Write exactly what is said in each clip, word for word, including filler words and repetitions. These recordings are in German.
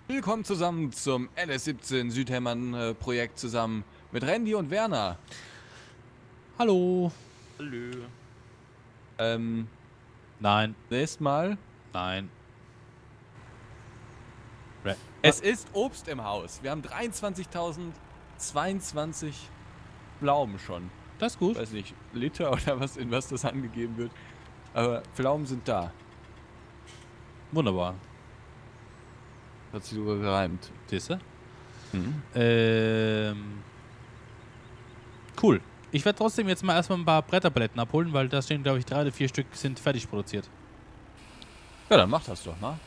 Willkommen zusammen zum L S siebzehn Südhämmern-Projekt zusammen mit Randy und Werner. Hallo. Hallo. Ähm, Nein, nächstes Mal. nein. Es ist Obst im Haus. Wir haben dreiundzwanzigtausendzweiundzwanzig Pflaumen schon. Das ist Ich gut. weiß nicht, Liter oder was, in was das angegeben wird. Aber Pflaumen sind da. Wunderbar. Hat sich sogar gereimt. Siehst du? Mhm. Ähm. Cool. Ich werde trotzdem jetzt mal erstmal ein paar Bretterpaletten abholen, weil da stehen, glaube ich, drei oder vier Stück sind fertig produziert. Ja, dann mach das doch mal.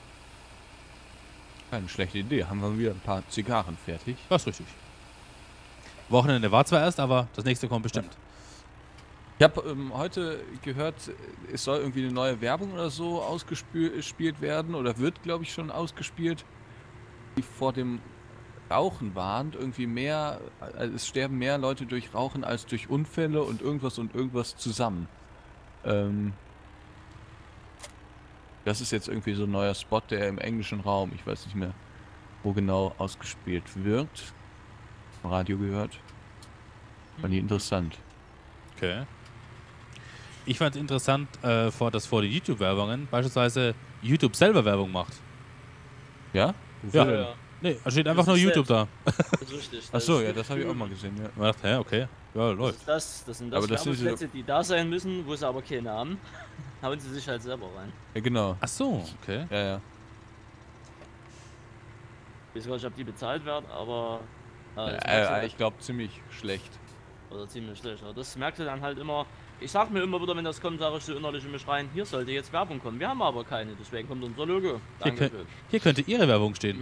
Keine schlechte Idee. Haben wir wieder ein paar Zigarren fertig. Das ist richtig. Wochenende war zwar erst, aber das nächste kommt bestimmt. Ich habe ähm, heute gehört, es soll irgendwie eine neue Werbung oder so ausgespielt werden oder wird, glaube ich, schon ausgespielt, die vor dem Rauchen warnt. Irgendwie mehr, also es sterben mehr Leute durch Rauchen als durch Unfälle und irgendwas und irgendwas zusammen. Ähm, das ist jetzt irgendwie so ein neuer Spot, der im englischen Raum, ich weiß nicht mehr, wo genau ausgespielt wird. Im Radio gehört. Fand ich interessant. Okay. Ich fand es interessant, äh, vor, dass vor den YouTube-Werbungen beispielsweise YouTube selber Werbung macht. Ja? Ja. Wofür denn? Ja, Nee, da steht einfach Das nur ist YouTube da. das ist richtig. Achso, ist ja, das habe ich auch cool. mal gesehen, ja. Man dachte, hä, okay. Ja, Das, läuft. ist das, das sind das, Aber das sind Werbeplätze, die da sein müssen, wo sie aber keine haben. Hauen sie sich halt selber rein. Ja, genau. Ach so, okay. Ja, ja. Ich weiß gar nicht, ob die bezahlt werden, aber äh, das merkst du Äh, dann- ich glaube ziemlich schlecht. oder ziemlich schlecht. Aber das merkst du dann halt immer. Ich sag mir immer wieder, wenn das kommt, sage ich so innerlich in mich rein, hier sollte jetzt Werbung kommen. Wir haben aber keine, deswegen kommt unser Logo. Hier, Danke. könnt, hier könnte Ihre Werbung stehen.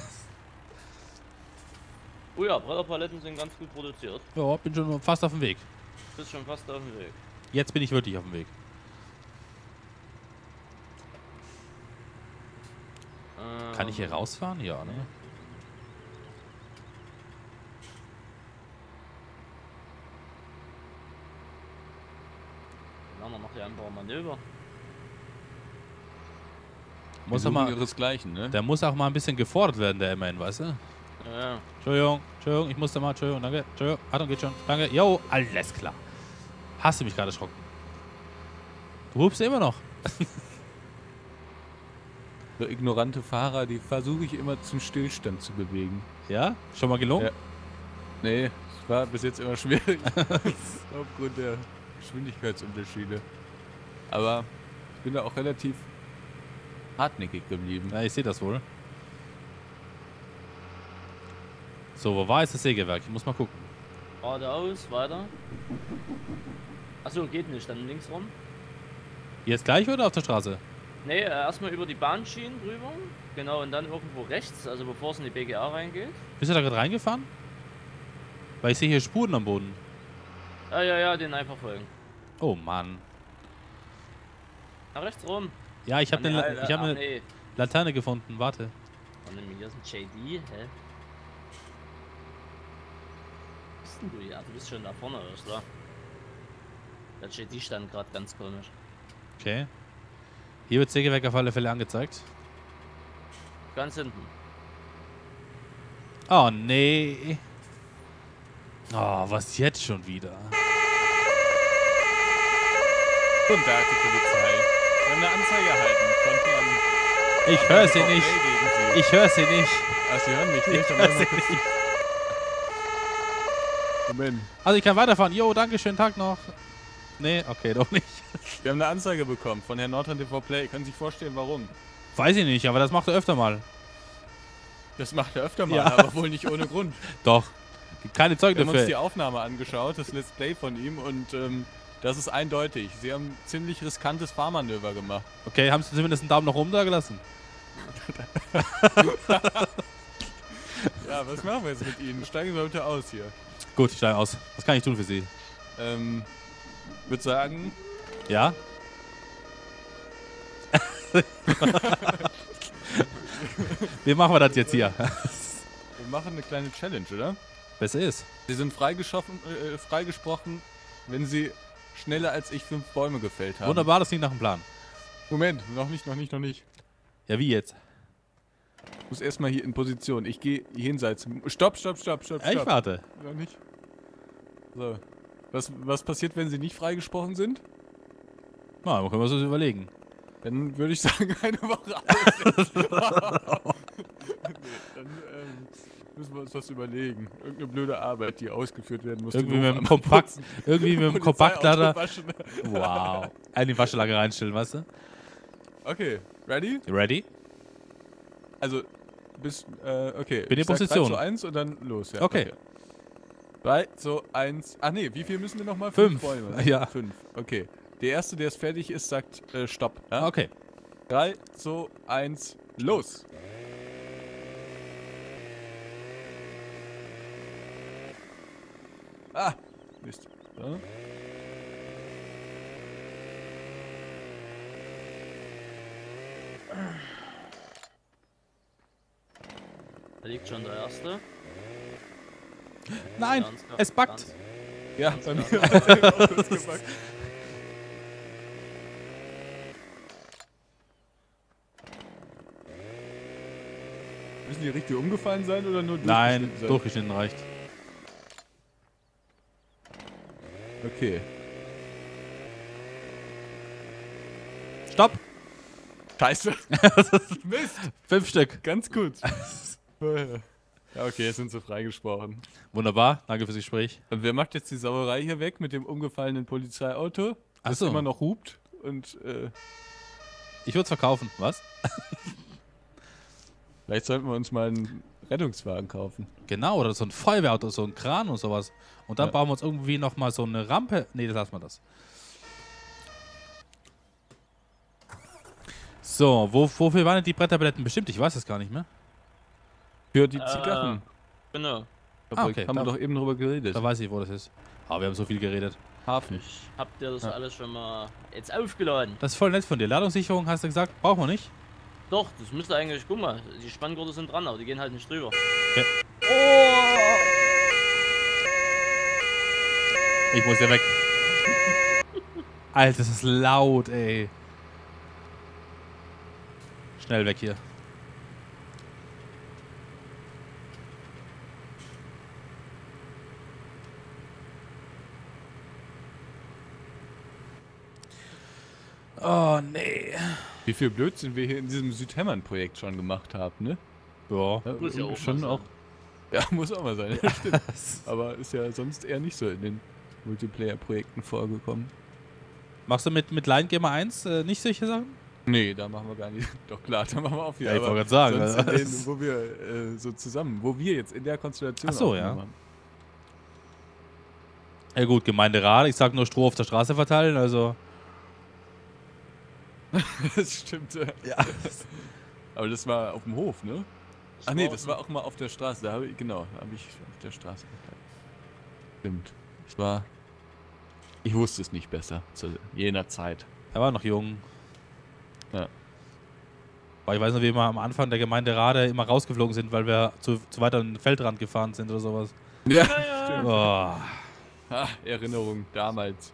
Oh ja, Bretterpaletten sind ganz gut produziert. Ja, bin schon fast auf dem Weg. Bist schon fast auf dem Weg. Jetzt bin ich wirklich auf dem Weg. Kann ich hier Ähm, rausfahren? Ja, ne? Ja, man macht ja einfach ein Manöver. Muss Die er suchen mal, ihresgleichen, ne? der muss auch mal ein bisschen gefordert werden, der immerhin, weißt du? Ja, ja. Entschuldigung, Entschuldigung, ich musste mal, Entschuldigung, danke, Entschuldigung, Achtung, geht schon, danke, jo, alles klar. Hast du mich gerade erschrocken? Du hupst immer noch. So ignorante Fahrer, die versuche ich immer zum Stillstand zu bewegen. Ja? Schon mal gelungen? Ja. Nee, es war bis jetzt immer schwierig. Aufgrund der Geschwindigkeitsunterschiede. Aber ich bin da auch relativ hartnäckig geblieben. Ja, ich sehe das wohl. So, wo war jetzt das Sägewerk? Ich muss mal gucken. Geradeaus, weiter. Achso, geht nicht, dann links rum. Jetzt gleich oder auf der Straße? Ne, äh, erstmal über die Bahnschienen drüber. Genau, und dann irgendwo rechts, also bevor es in die B G A reingeht. Bist du da gerade reingefahren? Weil ich sehe hier Spuren am Boden. Ja, ja, ja, den einfach folgen. Oh Mann. Nach rechts rum. Ja, ich habe Ah, nee, eine, Alter, ich hab ah, eine nee. Laterne gefunden. Warte. Oh, ne, hier ist ein J D, hä? Was bist denn du hier? Du bist schon da vorne, oder so? Der J D stand gerade ganz komisch. Okay. Hier wird Sägewerk auf alle Fälle angezeigt. Ganz hinten. Oh, nee. Oh, was jetzt schon wieder? Guten Tag, die Polizei. Wir haben eine Anzeige erhalten von Herrn Ich höre sie Volley nicht. gegen Sie. Ich höre sie nicht. Ach, Sie hören mich Ich nicht? Dann höre machen sie wir kurz- nicht. Moment. Also ich kann weiterfahren. Jo, danke, schönen Tag noch. Nee, okay, doch nicht. Wir haben eine Anzeige bekommen von Herrn Nordrhein T V Play. Können Sie sich vorstellen, warum? Weiß ich nicht, aber das macht er öfter mal. Das macht er öfter mal, Ja. aber wohl nicht ohne Grund. Doch. Gibt keine Zeugen Wir haben uns die dafür. Aufnahme angeschaut, das Let's Play von ihm, und ähm, das ist eindeutig. Sie haben ein ziemlich riskantes Fahrmanöver gemacht. Okay, haben Sie zumindest einen Daumen nach oben da gelassen? Ja, was machen wir jetzt mit Ihnen? Steigen Sie bitte aus hier. Gut, ich steige aus. Was kann ich tun für Sie? Ähm, würde sagen, Ja? Wie machen wir das jetzt hier? wir machen eine kleine Challenge, oder? Besser ist. Sie sind freigeschaffen, äh, freigesprochen, wenn Sie schneller als ich fünf Bäume gefällt haben. Wunderbar, das klingt nach einem Plan. Moment, noch nicht, noch nicht, noch nicht. Ja, wie jetzt? muss erstmal hier in Position. Ich gehe jenseits. Stopp, stopp, stopp, stopp, stopp. Ich warte. Noch nicht. So. Was, was passiert, wenn sie nicht freigesprochen sind? Na, dann können wir uns das überlegen. Dann würde ich sagen, eine Woche alles. Nee, dann ähm, müssen wir uns was überlegen. Irgendeine blöde Arbeit, die ausgeführt werden muss. Irgendwie mit dem Kompakt, irgendwie mit dem Kompaktlader. Wow. In die Waschanlage reinstellen, weißt du? Okay, ready? Ready? Also, bis, äh, okay. Bin in Ich sag Position. drei, zwei, eins und dann los, ja. Okay. drei, zwei, eins. Ach nee, wie viel müssen wir nochmal? Fünf. Bäume. ne? Ja. Fünf, okay. Der Erste, der es fertig ist, sagt äh, Stopp. Ja? Okay. drei, zwei, eins, los! Ah! Mist. So. Da liegt schon der erste. Nein, Ganz klar, es backt. ganz- Ja, ganz bei mir klar. hat er auch kurz gepackt. Müssen die richtig umgefallen sein oder nur Nein, durchgeschnitten sein? durchgeschnitten reicht. Okay. Stopp! Scheiße. Mist. Fünf Stück. Ganz kurz. Ja, okay, jetzt sind sie freigesprochen. Wunderbar, danke fürs Gespräch. Und wer macht jetzt die Sauerei hier weg mit dem umgefallenen Polizeiauto? Ach Das so. immer noch hupt und äh, Ich würde es verkaufen. Was? vielleicht sollten wir uns mal einen Rettungswagen kaufen. Genau, oder so ein Feuerwehrauto, so ein Kran und sowas. Und dann Ja. bauen wir uns irgendwie nochmal so eine Rampe. Nee, das lassen wir das. So, wo, wofür waren denn die Bretterpaletten bestimmt? Ich weiß es gar nicht mehr. Für die Äh, Zigarren. Genau. Ah, okay, Haben wir da- doch eben drüber geredet. Da weiß ich, wo das ist. Aber wir haben so viel geredet. Hafen. Habt ihr das Ja. alles schon mal jetzt aufgeladen? Das ist voll nett von dir. Ladungssicherung hast du gesagt, brauchen wir nicht. Doch, das müsste eigentlich, guck mal, die Spanngurte sind dran, aber die gehen halt nicht drüber. Okay. Oh! Ich muss ja weg. Alter, das ist laut, ey. Schnell weg hier. Oh, nee. Wie viel Blödsinn wir hier in diesem Südhämmern-Projekt schon gemacht haben, ne? Ja. Ja, Muss ja auch schon mal auch. sein. Ja, muss auch mal sein. Ja, stimmt. Aber ist ja sonst eher nicht so in den Multiplayer-Projekten vorgekommen. Machst du mit, mit Line Gamer eins äh, nicht solche Sachen? Nee, da machen wir gar nicht. Doch klar, da machen wir auch viel. Ja, ich aber wollte gerade sagen. sonst in also- denen, wo wir äh, so zusammen, wo wir jetzt in der Konstellation Ach so, aufgenommen ja. haben. Ja gut, Gemeinderat, ich sag nur Stroh auf der Straße verteilen, also... Das stimmt. äh. Ja. Aber das war auf dem Hof, ne? Das Ach nee, war- das war auch mal auf der Straße. Da habe ich, genau, da habe ich auf der Straße verteilt. Stimmt. Das war. Ich wusste es nicht besser zu jener Zeit. Er war noch jung. Ja. Aber ich weiß noch, wie wir am Anfang der Gemeinderate immer rausgeflogen sind, weil wir zu, zu weit an den Feldrand gefahren sind oder sowas. Ja, Ja, ja. stimmt. Oh. Ah, Erinnerung damals.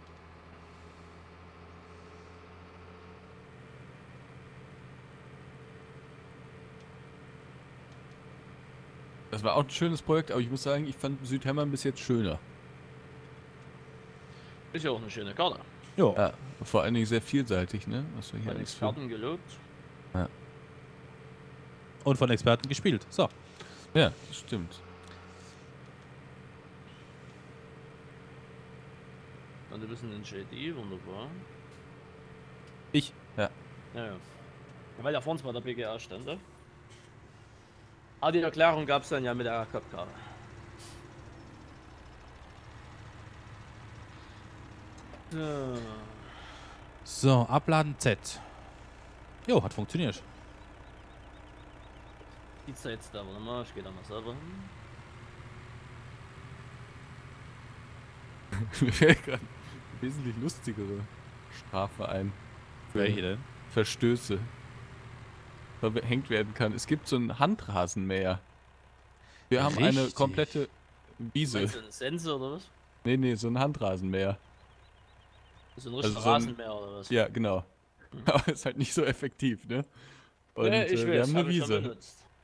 Das war auch ein schönes Projekt, aber ich muss sagen, ich fand Südhämmern bis jetzt schöner. Ist ja auch eine schöne Karte. Jo. Ja, vor allen Dingen sehr vielseitig, ne? Was wir hier Von alles für. Experten gelobt. Und von Experten gespielt. So. Ja, das stimmt. Und ein bisschen in J D, wunderbar. Ich? Ja. Ja, ja. Weil da vorne bei der B G A stand, ne? Ah, die Erklärung gab es dann ja mit der Kopfkarte. So. So, abladen Z. Jo, hat funktioniert. Die Zeit da, warte mal, ich gehe da mal selber hin. Mir fällt gerade eine wesentlich lustigere Strafe ein. Für Welche denn? Verstöße. Verhängt werden kann. Es gibt so einen Handrasenmäher. Wir haben eine Richtig. komplette Wiese. Meinst du eine Sense oder was? Nee, nee, so ein Handrasenmäher. So ein Also richtiger so ein- Rasenmäher oder was? Ja, genau. Aber ist halt nicht so effektiv, ne? Und Ja, ich äh, wir weiß, haben eine hab ich schon Wiese. benutzt.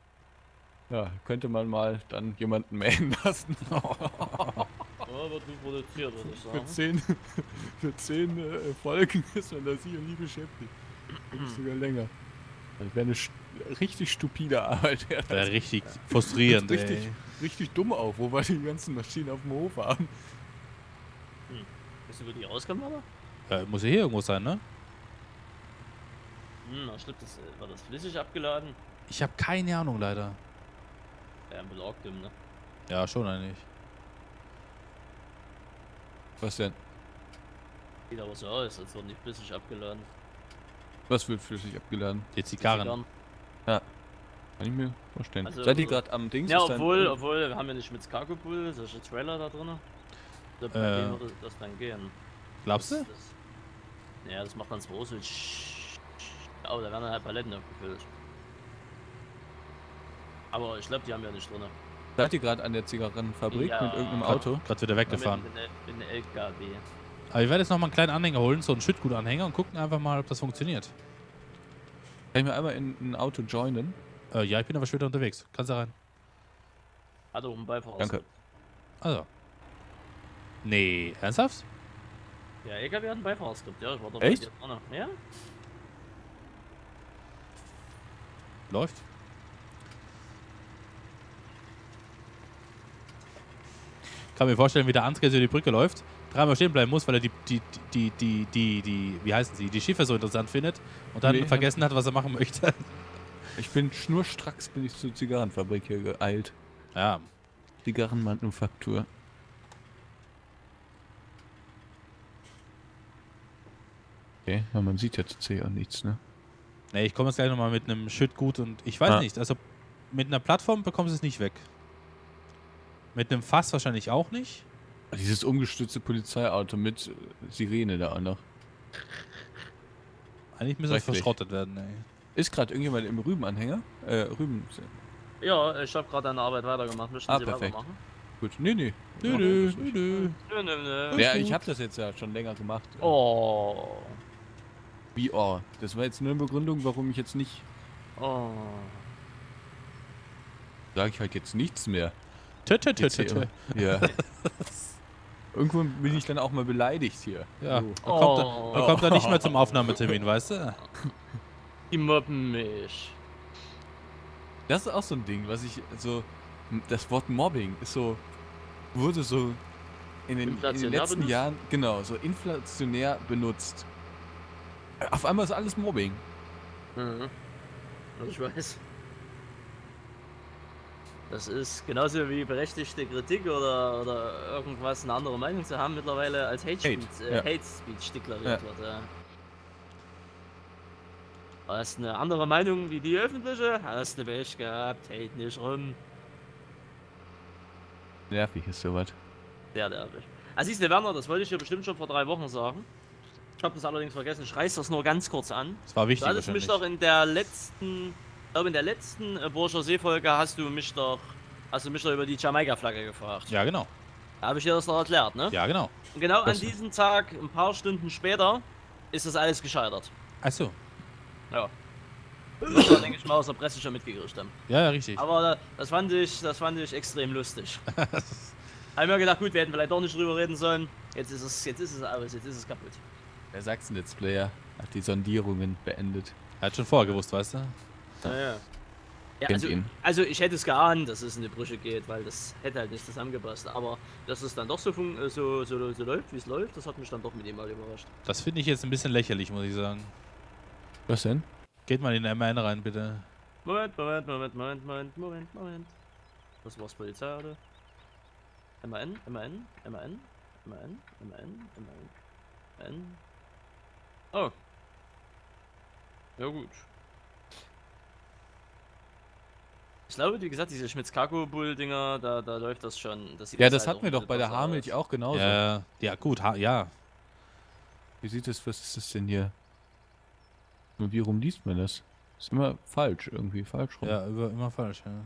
Ja, könnte man mal dann jemanden mähen lassen. Ja, wird gut produziert, würde ich Für sagen. zehn, für zehn äh, Folgen ist man da sicher nie beschäftigt. Oder sogar länger. Das wäre eine st richtig stupide Arbeit. Ja, Wäre richtig das frustrierend, ist richtig, ey. richtig dumm auch, wo wir die ganzen Maschinen auf dem Hof haben. Hm. Weißt du, wo die rauskommen, oder? Äh, muss ja hier irgendwo sein, ne? Hm, na stimmt, das, äh, war das flüssig abgeladen? Ich habe keine Ahnung, leider. Ja, ein Belagdüm, ne? Ja, schon eigentlich. Was denn? Sieht aber so aus, als würden die flüssig abgeladen. Was wird flüssig abgeladen? Die Zigarren. Zigarren. Kann ich mir vorstellen. Also, Seid ihr gerade am Dings? Ja, Ist dann- obwohl, obwohl, wir haben ja nicht mit Cargo-Pool, solche Trailer da drin. Ich glaube, bei Äh. denen würde das dann gehen. Glaubst du? Das, das, ja, das macht man zwar so. Oh, da werden halt Paletten aufgefüllt. Aber ich glaube, die haben ja nicht drin. Seid ihr gerade an der Zigarrenfabrik Ja. mit irgendeinem Grad- Auto? Grad wieder weggefahren. Mit, mit, mit einem L K W. Aber ich werde jetzt noch mal einen kleinen Anhänger holen, so einen Schüttgutanhänger und gucken einfach mal, ob das funktioniert. Kann ich mir einmal in ein Auto joinen? Äh, ja, ich bin aber später unterwegs. Kannst du rein? Hat auch einen Beifahrer. Danke. Also. Nee, ernsthaft? Ja, L K W hat einen Beifahrerskript, ja. Ich war doch Echt? bei dir dran. Ja? Läuft. Kann mir vorstellen, wie der Ansgar über die Brücke läuft, dreimal stehen bleiben muss, weil er die, die, die, die, die, die, wie heißen sie, die Schiffe so interessant findet und dann Nee, vergessen hat, was er machen möchte. Ich bin schnurstracks bin ich zur Zigarrenfabrik hier geeilt. Ja, Zigarrenmanufaktur. Okay, ja, man sieht jetzt C auch nichts, ne? nee, ich komme jetzt gleich nochmal mit einem Schüttgut und ich weiß Ah. nicht, also mit einer Plattform bekommst du es nicht weg. Mit einem Fass wahrscheinlich auch nicht. Dieses umgestützte Polizeiauto mit äh, Sirene da auch noch. Eigentlich müsste es Schrecklich. verschrottet werden, ey. Ist gerade irgendjemand im Rübenanhänger? Äh, Rüben. Ja, ich habe gerade an der Arbeit weitergemacht. Möchten Ah, Sie perfekt. weitermachen? Gut. Nee, nee. Nö, Mach nö, das nicht. nö, nö. Nö, nö, nö. Ja, gut. ich habe das jetzt ja schon länger gemacht. Oh. Wie, oh. Das war jetzt nur eine Begründung, warum ich jetzt nicht. Oh. Sage ich halt jetzt nichts mehr. Tö, tö, tö, Jetzt tö, hier tö. immer. Ja. Irgendwo bin ich dann auch mal beleidigt hier. Ja, So. man kommt, da, Oh. man kommt da nicht mehr zum Aufnahmetermin, weißt du? Die mobben mich. Das ist auch so ein Ding, was ich so. Das Wort Mobbing ist so. Wurde so in den, in den Inflationär letzten benutzt? Jahren, genau, so inflationär benutzt. Auf einmal ist alles Mobbing. Mhm. Ich weiß. Das ist genauso wie berechtigte Kritik oder, oder irgendwas, eine andere Meinung zu haben, mittlerweile als Hate Speech, Hate, äh, ja. Hate Speech deklariert Ja. wird. Ja. Hast eine andere Meinung wie die öffentliche? Hast du Pech gehabt, hate nicht rum. Nervig ist sowas. Sehr nervig. Also siehst du, Werner, das wollte ich dir bestimmt schon vor drei Wochen sagen. Ich habe das allerdings vergessen, ich reiß das nur ganz kurz an. Das war wichtig Du hattest mich wahrscheinlich. doch in der letzten, ich glaube in der letzten äh, Burscher See-Folge hast du mich doch, hast du mich doch über die Jamaika-Flagge gefragt. Ja, genau. Da habe ich dir das doch erklärt, ne? Ja, genau. Und genau an Das- diesem Tag, ein paar Stunden später, ist das alles gescheitert. Achso. Ja. Das war, denke ich mal, aus der Presse schon mitgekriegt haben. Ja, ja, richtig. Aber das fand ich, das fand ich extrem lustig. Hab mir gedacht, gut, wir hätten vielleicht doch nicht drüber reden sollen. Jetzt ist es, jetzt ist es aus, jetzt ist es kaputt. Der Sachsen-Let's Player hat die Sondierungen beendet. Er hat schon vorher gewusst, weißt du? Ja, ja. Ja, Kennt also, ihn. also ich hätte es geahnt, dass es in die Brüche geht, weil das hätte halt nicht zusammengepasst. Aber dass es dann doch so, fun- äh, so, so, so läuft, wie es läuft, das hat mich dann doch mit ihm mal überrascht. Das finde ich jetzt ein bisschen lächerlich, muss ich sagen. Was denn? Geht mal in den M N rein, bitte. Moment, Moment, Moment, Moment, Moment, Moment, Moment. Das war's Polizei, oder? M A N, M A N, M A N, M A N, M A N, M A N, N. Oh. Ja gut. Ich glaube, wie gesagt, diese Schmitz-Kako-Bull-Dinger, da, da läuft das schon. Das sieht Ja, jetzt das halt hatten wir auch doch bei der besser Haarmilch aus. auch genauso. Ja, ja, gut, ha ja. Wie sieht das, was ist das denn hier? Und wie rum liest man das? Ist immer falsch, irgendwie falsch rum. Ja, über, immer falsch, ja.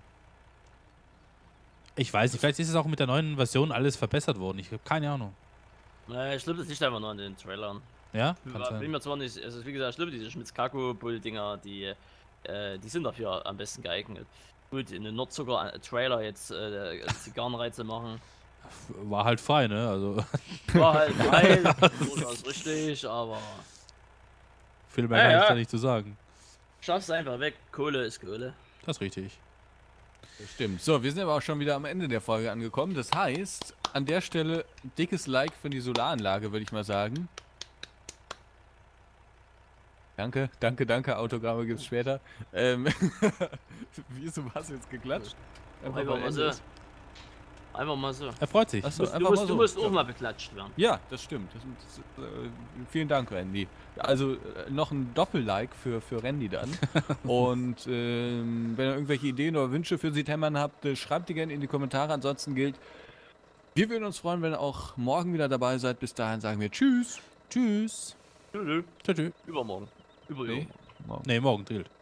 Ich weiß nicht, vielleicht ist es auch mit der neuen Version alles verbessert worden. Ich habe keine Ahnung. Naja, ich glaube, das liegt einfach nur an den Trailern. Ja? Ich Kann bin sein. mir zwar nicht, also wie gesagt, ich glaube, diese Schmitz-Kako-Bull-Dinger, die, äh, die sind dafür am besten geeignet. Gut, in den Nordzucker-Trailer jetzt äh, Zigarrenreize machen. War halt frei, ne? Also War halt geil, durchaus richtig, aber viel mehr Ja, kann ich ja. da nicht zu sagen. schaff's einfach weg. Kohle ist Kohle. Das ist richtig. Das stimmt. So, wir sind aber auch schon wieder am Ende der Folge angekommen. Das heißt, an der Stelle dickes Like für die Solaranlage, würde ich mal sagen. Danke, danke, danke. Autogramme gibt's später. Ähm, wieso hast du jetzt geklatscht? Einfach, weil mal Ende so. ist. Einfach mal so. Er freut sich. Achso, Du, einfach du musst, mal du so. musst Ja. auch mal beklatscht werden. Ja, das stimmt. Das, das, äh, vielen Dank, Randy. Also äh, noch ein Doppel-Like für, für Randy dann. Und ähm, wenn ihr irgendwelche Ideen oder Wünsche für Südhämmern habt, äh, schreibt die gerne in die Kommentare. Ansonsten gilt, wir würden uns freuen, wenn ihr auch morgen wieder dabei seid. Bis dahin sagen wir Tschüss. Tschüss. Nö, nö. Tschüss. Übermorgen. Übermorgen. Nee, morgen. Nee, morgen drillt.